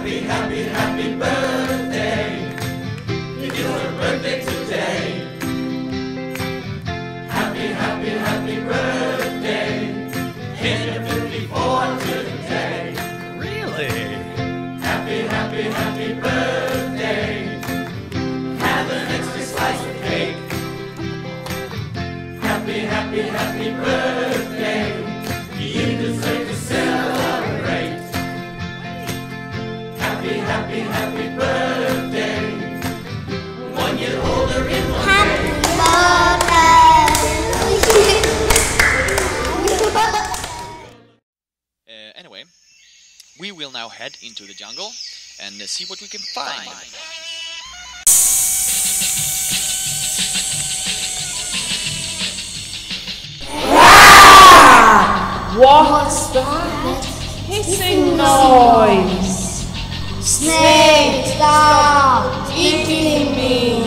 Happy, happy, happy birthday. It's your birthday today. Happy, happy, happy birthday. Hit your 54 today. Really? Happy, happy, happy birthday. Have an extra slice of cake. Happy, happy, happy birthday. You deserve to celebrate. Happy, happy, happy birthday. 1 year older in 1 day. Anyway, we will now head into the jungle and see what we can find. What's that hissing noise? Snake, stop eating me!